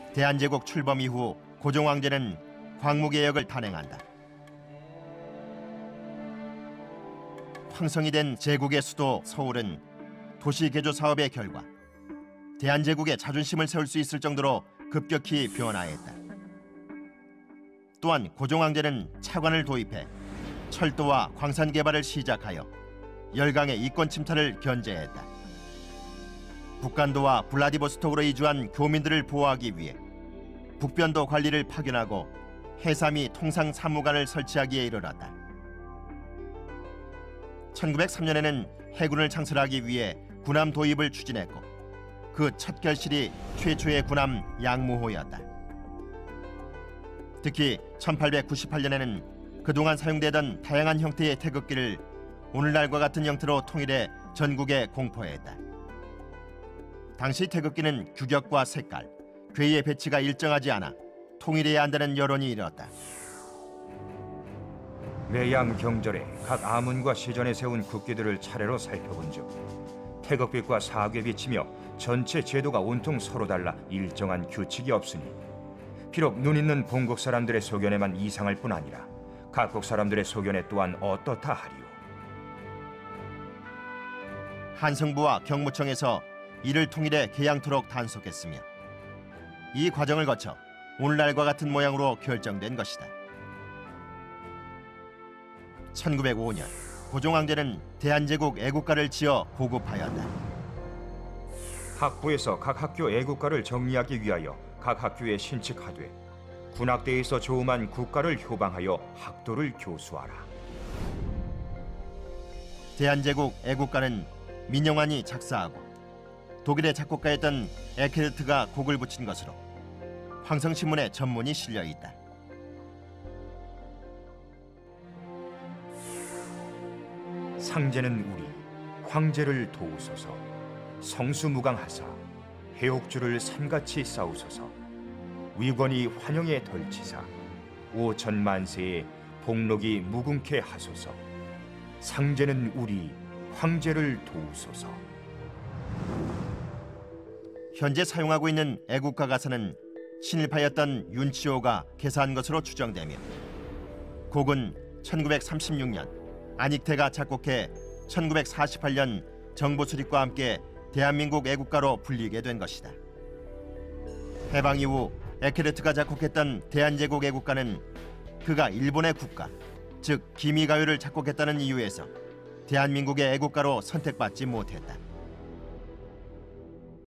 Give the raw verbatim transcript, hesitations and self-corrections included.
대한제국 출범 이후 고종황제는 광무개혁을 단행한다. 황성이 된 제국의 수도 서울은 도시개조 사업의 결과 대한제국의 자존심을 세울 수 있을 정도로 급격히 변화했다. 또한 고종황제는 차관을 도입해 철도와 광산 개발을 시작하여 열강의 이권 침탈을 견제했다. 북간도와 블라디보스톡으로 이주한 교민들을 보호하기 위해 북변도 관리를 파견하고 해삼이 통상 사무관을 설치하기에 이르렀다. 천구백삼 년에는 해군을 창설하기 위해 군함 도입을 추진했고 그 첫 결실이 최초의 군함 양무호였다. 특히 천팔백구십팔 년에는 그동안 사용되던 다양한 형태의 태극기를 오늘날과 같은 형태로 통일해 전국에 공포했다. 당시 태극기는 규격과 색깔, 궤의 배치가 일정하지 않아 통일해야 한다는 여론이 일었다. 매양 경전에 각 아문과 시전에 세운 국기들을 차례로 살펴본즉 태극빛과 사궤 비치며 전체 제도가 온통 서로 달라 일정한 규칙이 없으니 비록 눈 있는 본국 사람들의 소견에만 이상할 뿐 아니라 각국 사람들의 소견에 또한 어떻다 하리요. 한성부와 경무청에서 이를 통일해 개양토록 단속했으며 이 과정을 거쳐 오늘날과 같은 모양으로 결정된 것이다. 천구백오 년 고종황제는 대한제국 애국가를 지어 보급하였다. 학부에서 각 학교 애국가를 정리하기 위하여 각 학교에 신칙하되 군악대에서 조음한 국가를 효방하여 학도를 교수하라. 대한제국 애국가는 민영환이 작사하고 독일의 작곡가였던 에케르트가 곡을 붙인 것으로 황성신문에 전문이 실려 있다. 상제는 우리 황제를 도우소서. 성수무강하사 해옥주를 산같이 싸우소서. 위권이 환영에 덜치사 오천만세에 복록이 무궁케 하소서. 상제는 우리 황제를 도우소서. 현재 사용하고 있는 애국가 가사는 친일파였던 윤치호가 개사한 것으로 추정되며 곡은 천구백삼십육 년 안익태가 작곡해 천구백사십팔 년 정보 수립과 함께 대한민국 애국가로 불리게 된 것이다. 해방 이후 에케르트가 작곡했던 대한제국 애국가는 그가 일본의 국가, 즉 기미가요를 작곡했다는 이유에서 대한민국의 애국가로 선택받지 못했다.